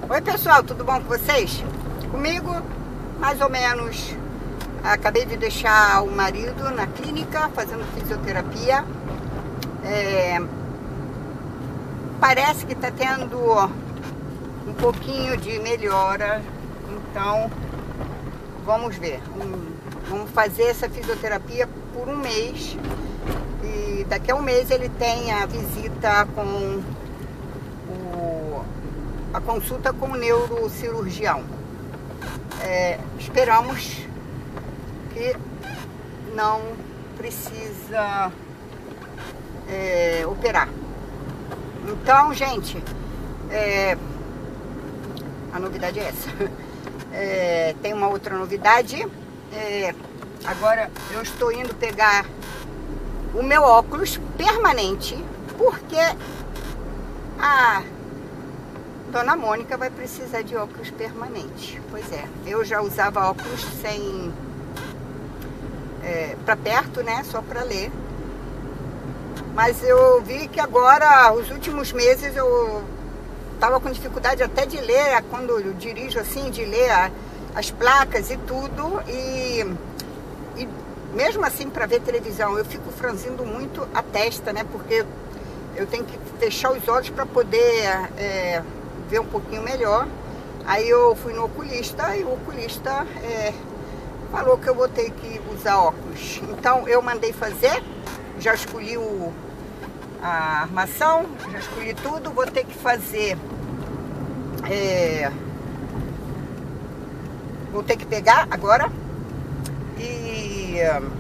Oi pessoal, tudo bom com vocês? Comigo, mais ou menos. Acabei de deixar o marido na clínica fazendo fisioterapia. Parece que está tendo um pouquinho de melhora, então vamos ver. Vamos fazer essa fisioterapia por um mês e daqui a um mês ele tem a visita com a consulta com o neurocirurgião. Esperamos que não precisa operar. Então, gente, a novidade é essa. Tem uma outra novidade. Agora eu estou indo pegar o meu óculos permanente, porque a Dona Mônica vai precisar de óculos permanente. Pois é, eu já usava óculos sem para perto, né, só para ler. Mas eu vi que agora, os últimos meses, eu tava com dificuldade até de ler, quando eu dirijo assim, de ler as placas e tudo, e mesmo assim para ver televisão, eu fico franzindo muito a testa, né, porque eu tenho que fechar os olhos para poder ver um pouquinho melhor. Aí eu fui no oculista e o oculista falou que eu vou ter que usar óculos. Então eu mandei fazer, já escolhi a armação, já escolhi tudo, vou ter que fazer, vou ter que pegar agora e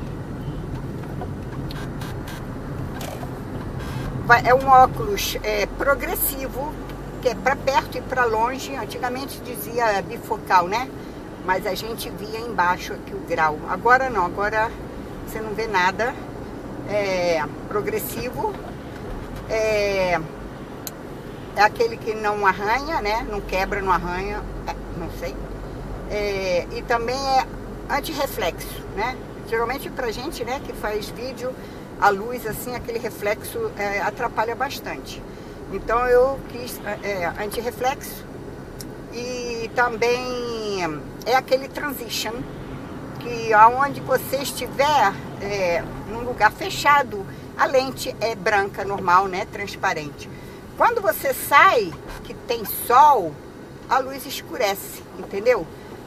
é um óculos progressivo, que é para perto e para longe. Antigamente dizia bifocal, né? Mas a gente via embaixo aqui o grau. Agora não, agora você não vê nada. Progressivo. É aquele que não arranha, né? Não quebra, não arranha, não sei. E também é anti-reflexo, né? Geralmente pra gente, né, que faz vídeo, a luz assim, aquele reflexo atrapalha bastante. Então eu quis anti-reflexo. E também é aquele transition, que aonde você estiver num lugar fechado, a lente é branca, normal, né, transparente. Quando você sai, que tem sol, a luz escurece, entendeu?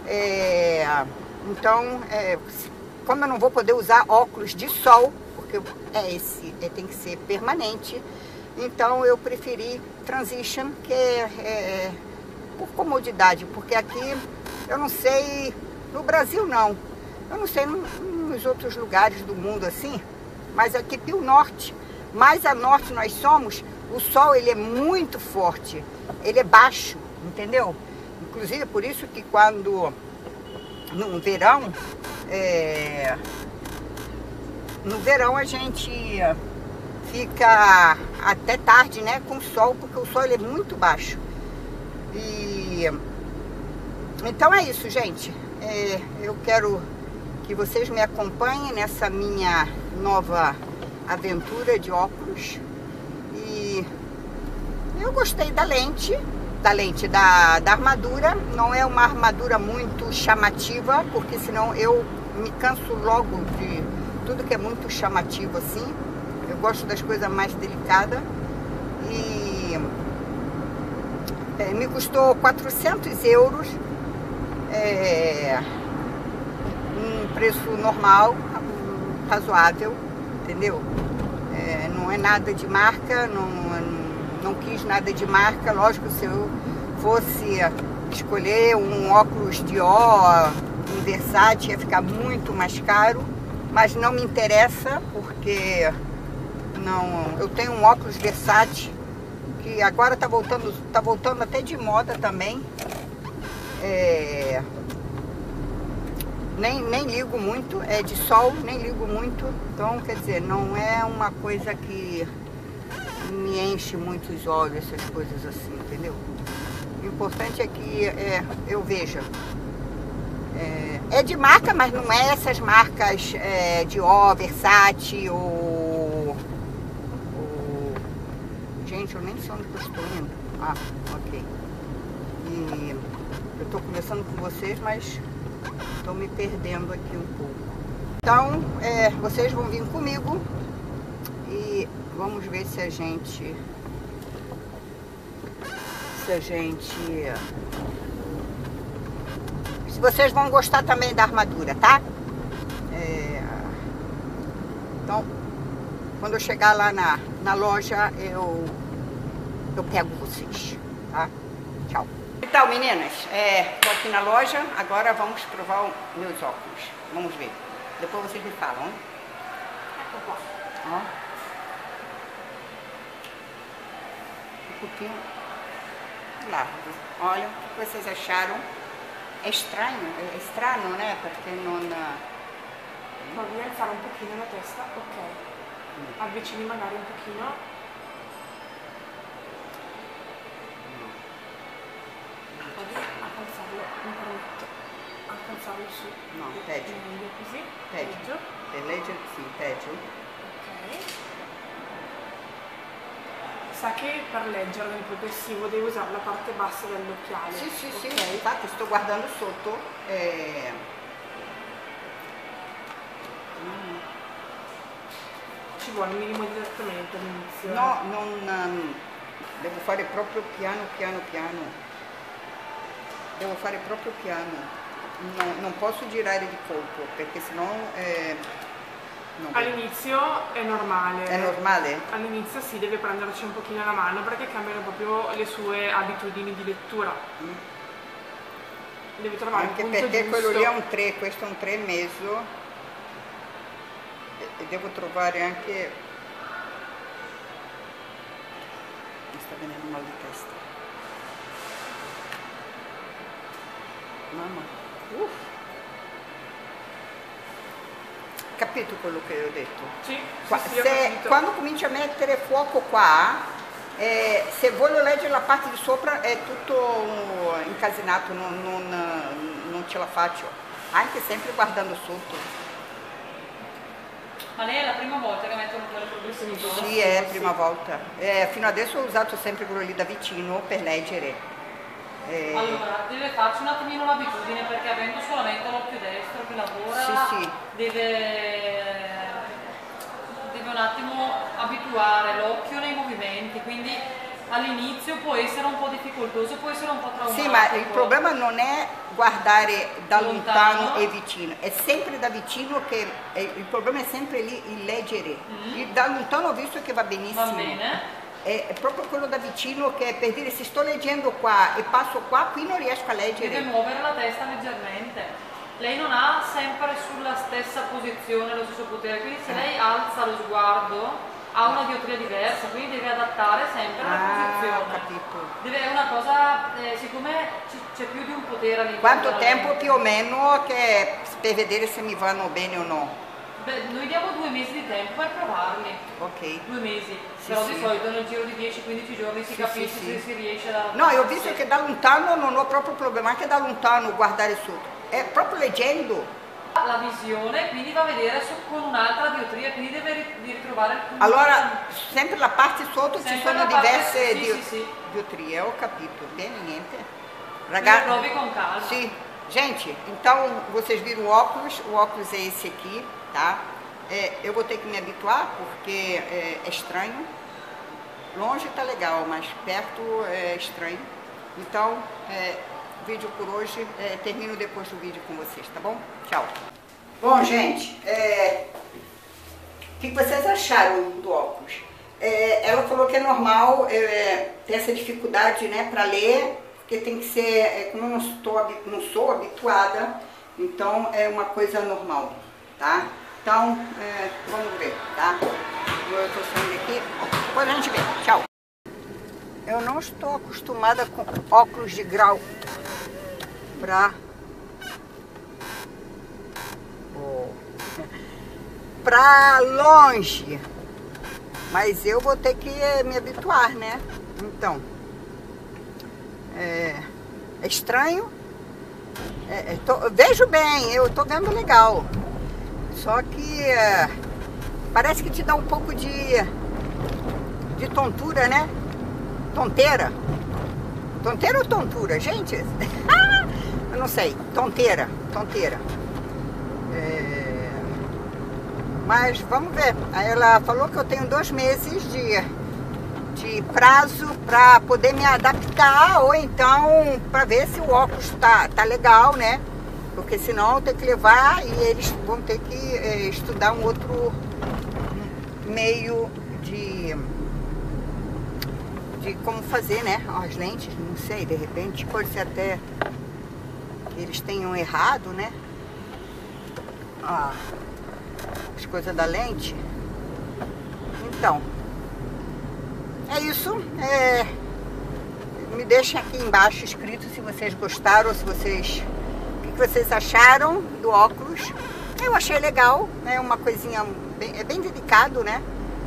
Então, como eu não vou poder usar óculos de sol, porque tem que ser permanente, então eu preferi transition, que por comodidade, porque aqui, eu não sei, no Brasil não, eu não sei nos outros lugares do mundo assim, mas aqui pelo norte, mais a norte nós somos, o sol ele é muito forte, ele é baixo, entendeu? Inclusive por isso que quando, no verão a gente fica até tarde, né, com o sol, porque o sol ele é muito baixo. Então é isso, gente. Eu quero que vocês me acompanhem nessa minha nova aventura de óculos. E eu gostei da lente, da armadura. Não é uma armadura muito chamativa, porque senão eu me canso logo de tudo que é muito chamativo assim. Eu gosto das coisas mais delicadas. E me custou 400 euros, um preço normal, razoável, entendeu? Não é nada de marca, não quis nada de marca. Lógico, se eu fosse escolher um óculos Dior, um Versace, ia ficar muito mais caro, mas não me interessa, porque eu tenho um óculos Versace, que agora tá voltando até de moda também. Nem ligo muito, é de sol, nem ligo muito. Então, quer dizer, não é uma coisa que me enche muito os olhos, essas coisas assim, entendeu? O importante é que eu veja. É de marca, mas não é essas marcas Dior, Versace ou... Gente, eu nem sei onde que eu estou indo. Ah, ok. E Eu tô conversando com vocês, mas tô me perdendo aqui um pouco. Então, vocês vão vir comigo e vamos ver se a gente se vocês vão gostar também da armadura, tá? Então, quando eu chegar lá na loja, eu pego vocês, tá? Tchau. Então, meninas, tô aqui na loja, agora vamos provar os meus óculos. Vamos ver. Depois vocês me falam, hein? Ó. Um pouquinho largo. Olha, o que vocês acharam? É estranho, né? Perché non... Voglio alzare un pochino la testa, ok. Avvicini magari un pochino. Provi a alzarlo, mi permetto. Alzarlo su. No, peggio. Meglio così. Peggio. Per leggere, sì, peggio. Ok. Sa che per leggere nel progressivo devo usare la parte bassa dell'occhiale. Sì, okay. sì, infatti sto guardando sotto. Ci vuole un minimo di trattamento all'inizio. No, non... devo fare proprio piano. Devo fare proprio piano. Non posso girare di colpo, perché sennò... All'inizio è normale. È normale? All'inizio sì, deve prenderci un pochino la mano perché cambiano proprio le sue abitudini di lettura. Devi trovare anche il punto perché giusto. quello lì è un 3, questo è un 3,5 e devo trovare anche... Mi sta venendo mal di testa. Mamma. Capito quello che ho detto? Sì, quando cominci a mettere fuoco qua, se voglio leggere la parte di sopra è tutto incasinato, non ce la faccio, anche sempre guardando sotto. Ma lei è la prima volta che mettono quelle progressive? Sì, è la prima volta. Fino adesso ho usato sempre quello lì da vicino per leggere. Allora, deve farci un attimino l'abitudine, perché avendo solamente l'occhio destro che lavora, sì. Deve un attimo abituare l'occhio nei movimenti, quindi all'inizio può essere un po' difficoltoso, può essere un po' traumatico. Sì, ma il problema non è guardare da lontano e vicino, è sempre da vicino che il problema è sempre lì il leggere. Da lontano ho visto che va benissimo. Va bene. È proprio quello da vicino che per dire se sto leggendo qua e passo qua, qui non riesco a leggere. Deve muovere la testa leggermente. Lei non ha sempre sulla stessa posizione lo stesso potere, quindi se lei alza lo sguardo ha una dioptria diversa, quindi deve adattare sempre la posizione. Ho capito. È una cosa, siccome c'è più di un potere all'interno. Quanto tempo più o meno che per vedere se mi vanno bene o no? Beh, noi diamo 2 mesi di tempo per provarli. Ok. 2 mesi. Sì, però sì. Di solito nel giro di 10-15 giorni si capisce se si riesce a... No, io ho visto che da lontano non ho proprio problema, anche da lontano guardare sotto. È proprio leggendo. La visione, quindi va a vedere con un'altra dioptria, quindi deve ritrovare il punto. Allora, sempre la parte sotto sempre ci sono diverse dioptrie, ho capito. Bene, niente. Ragazzi, provi com calma. Sim. Gente, então vocês viram o óculos é esse aqui, tá? Eu vou ter que me habituar porque é estranho. Longe tá legal, mas perto é estranho. Então, vídeo por hoje, termino depois do vídeo com vocês, tá bom? Tchau. Bom, gente, o que vocês acharam do óculos? Ela falou que é normal ter essa dificuldade, né, para ler, porque tem que ser, como eu não sou habituada, então é uma coisa normal, tá? Então, vamos ver, tá? Eu estou saindo aqui, depois a gente vê. Tchau. Eu não estou acostumada com óculos de grau pra longe, mas eu vou ter que me habituar, né? Então, é estranho, vejo bem, eu tô vendo legal, só que parece que te dá um pouco de tontura, né? Tonteira ou tontura, gente? não sei, tonteira. Mas vamos ver. Aí ela falou que eu tenho 2 meses de prazo para poder me adaptar, ou então para ver se o óculos tá legal, né? Porque senão eu tenho que levar e eles vão ter que estudar um outro meio de como fazer, né? As lentes, não sei, de repente pode ser até que eles tenham errado, né? As coisas da lente. Então, é isso. Me deixem aqui embaixo escrito se vocês gostaram, se vocês... O que vocês acharam do óculos. Eu achei legal, né? Uma coisinha... É bem delicado, né?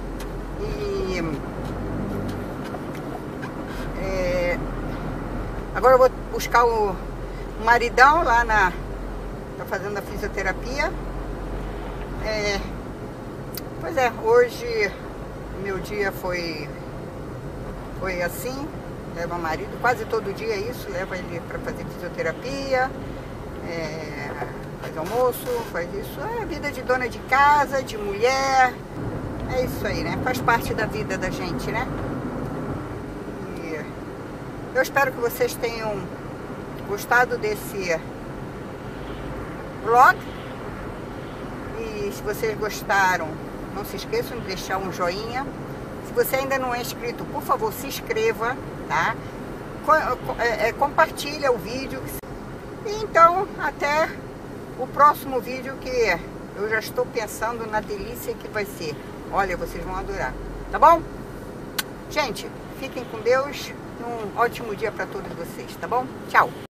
Agora eu vou buscar o maridão lá tá fazendo a fisioterapia. Pois é, hoje meu dia foi assim. Leva o marido, quase todo dia é isso, leva ele para fazer fisioterapia, faz almoço, faz isso. É vida de dona de casa, de mulher. É isso aí, né? Faz parte da vida da gente, né? Eu espero que vocês tenham gostado desse vlog. E se vocês gostaram, não se esqueçam de deixar um joinha. Se você ainda não é inscrito, por favor, se inscreva, tá? Compartilha o vídeo. E então, até o próximo vídeo, que eu já estou pensando na delícia que vai ser. Olha, vocês vão adorar, tá bom? Gente, fiquem com Deus. Um ótimo dia para todos vocês, tá bom? Tchau!